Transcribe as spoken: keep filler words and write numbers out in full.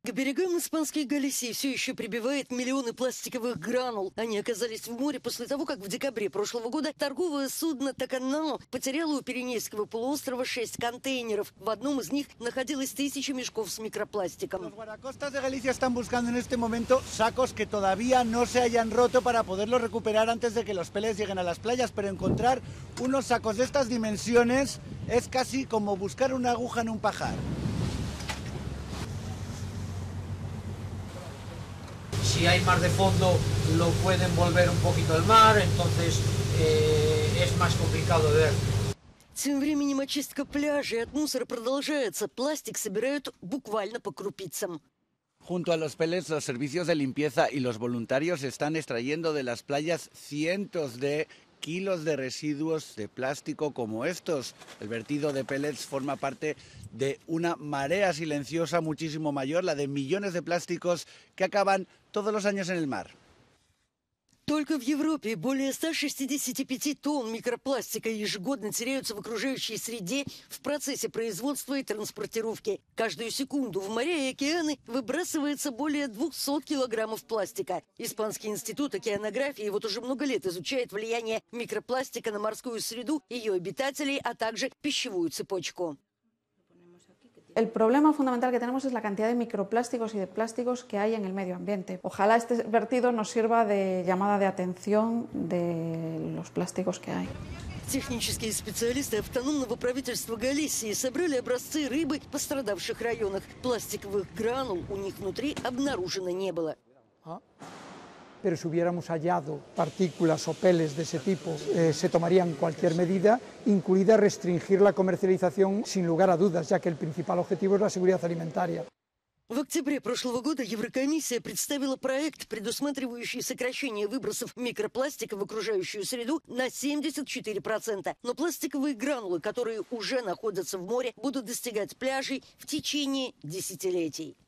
К берегам испанской Галисии все еще прибивает миллионы пластиковых гранул. Они оказались в море после того, как в декабре прошлого года торговое судно «Таканау» потеряло у Пиренейского полуострова шесть контейнеров. В одном из них находилось тысячи мешков с микропластиком. Los guardacostas de Galicia están buscando en este momento sacos que todavía no se hayan roto para poderlos recuperar antes de que los peles lleguen a las playas, pero encontrar unos sacos de estas dimensiones es casi como buscar una aguja en un pajar. Si hay mar de fondo, lo pueden volver un poquito al mar, entonces eh, es más complicado de ver. Тем временем очистка пляжей от мусора продолжается. Пластик собирают буквально по крупицам. Junto a los peles, los servicios de limpieza y los voluntarios están extrayendo de las playas cientos de kilos de residuos de plástico como estos. El vertido de pellets forma parte de una marea silenciosa muchísimo mayor, la de millones de plásticos que acaban todos los años en el mar. Только в Европе более ста шестидесяти пяти тонн микропластика ежегодно теряются в окружающей среде в процессе производства и транспортировки. Каждую секунду в моря и океаны выбрасывается более двухсот килограммов пластика. Испанский институт океанографии вот уже много лет изучает влияние микропластика на морскую среду, ее обитателей, а также пищевую цепочку. El problema fundamental que tenemos es la cantidad de microplásticos y de plásticos que hay en el medio ambiente. Ojalá este vertido nos sirva de llamada de atención de los plásticos que hay. Технические специалисты автономного правительства Галисии собрали образцы рыбы в пострадавших районах. Пластиковых гранул у них внутри обнаружено не было. Pero si hubiéramos hallado partículas o peles de ese tipo, eh, se tomarían cualquier medida, incluida restringir la comercialización sin lugar a dudas, ya que el principal objetivo es la seguridad alimentaria. В октябре прошлого года Еврокомиссия представила проект, предусматривающий сокращение выбросов микропластика в окружающую среду на семьдесят четыре процента. Но пластиковые гранулы, которые уже находятся в море, будут достигать пляжей в течение десятилетий.